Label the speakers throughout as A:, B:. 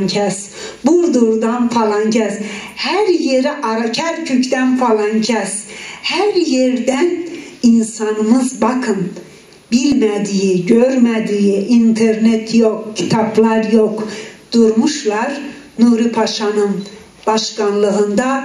A: kes, Burdur'dan falan kes, her yeri ara, Kerkük'ten falan kes, her yerden insanımız bakın, bilmediği, görmediği, internet yok, kitaplar yok, durmuşlar Nuri Paşa'nın başkanlığında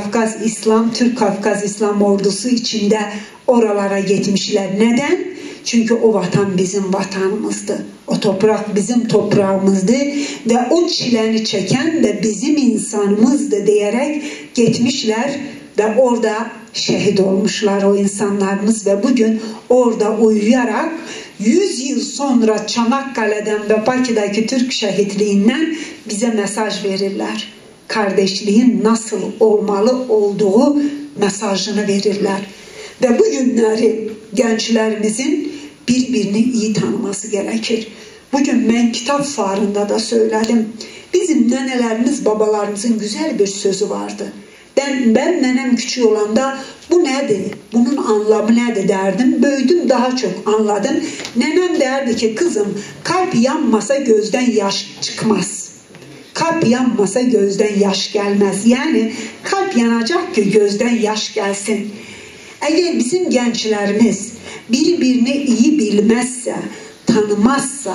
A: Türk Kafkas İslam ordusu içinde oralara gitmişler. Neden? Çünkü o vatan bizim vatanımızdı. O toprak bizim toprağımızdı ve o çileni çeken de bizim insanımızdı diyerek gitmişler ve orada şehit olmuşlar o insanlarımız ve bugün orada uyuyarak 100 yıl sonra Çanakkale'den ve Bakü'deki Türk şehitliğinden bize mesaj verirler. Kardeşliğin nasıl olmalı olduğu mesajını verirler. Ve bu günleri gençlerimizin birbirini iyi tanıması gerekir. Bugün ben kitap fuarında da söyledim. Bizim nenelerimiz, babalarımızın güzel bir sözü vardı. Ben nenem küçük olanda bu nedir? Bunun anlamı nedir derdim. Büyüdüm daha çok anladım. Nenem derdi ki kızım kalp yanmasa gözden yaş çıkmaz. Kalp yanmasa gözden yaş gelmez. Yani kalp yanacak ki gözden yaş gelsin. Eğer bizim gençlerimiz birbirini iyi bilmezse, tanımazsa,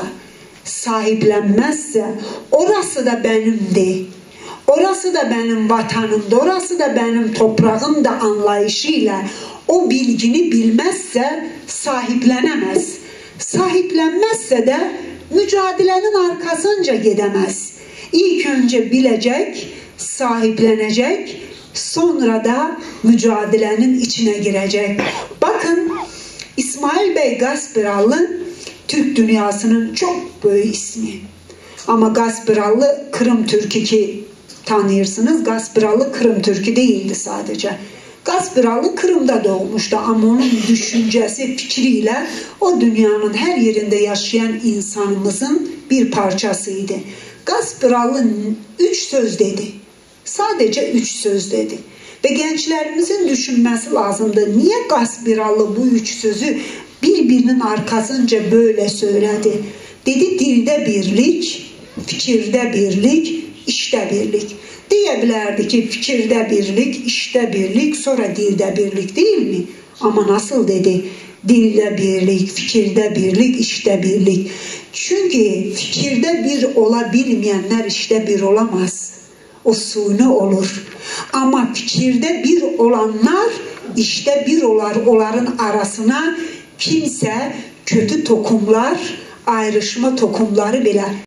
A: sahiplenmezse orası da benimdi. Orası da benim vatanımda, orası da benim toprağım da anlayışıyla o bilgini bilmezse sahiplenemez. Sahiplenmezse de mücadelenin arkasınca gidemez. İlk önce bilecek, sahiplenecek, sonra da mücadelenin içine girecek. Bakın İsmail Bey Gaspıralı Türk dünyasının çok büyük ismi. Ama Gaspıralı Kırım Türk'ü ki tanıyorsunuz. Gaspıralı Kırım Türk'ü değildi sadece. Gaspıralı Kırım'da doğmuştu ama onun düşüncesi, fikriyle o dünyanın her yerinde yaşayan insanımızın bir parçasıydı. Gaspıralı 3 söz dedi. Sadece 3 söz dedi. Ve gençlerimizin düşünmesi lazımdı. Niye Gaspıralı bu 3 sözü birbirinin arkasınca böyle söyledi? Dedi dilde birlik, fikirde birlik, işte birlik. Diyebilirdi ki fikirde birlik, işte birlik, sonra dilde birlik değil mi? Ama nasıl dedi? Dilde birlik, fikirde birlik, işte birlik. Çünkü fikirde bir olabilmeyenler işte bir olamaz. O suni olur. Ama fikirde bir olanlar işte bir olar. Onların arasına kimse kötü tokumlar, ayrışma tokumları bile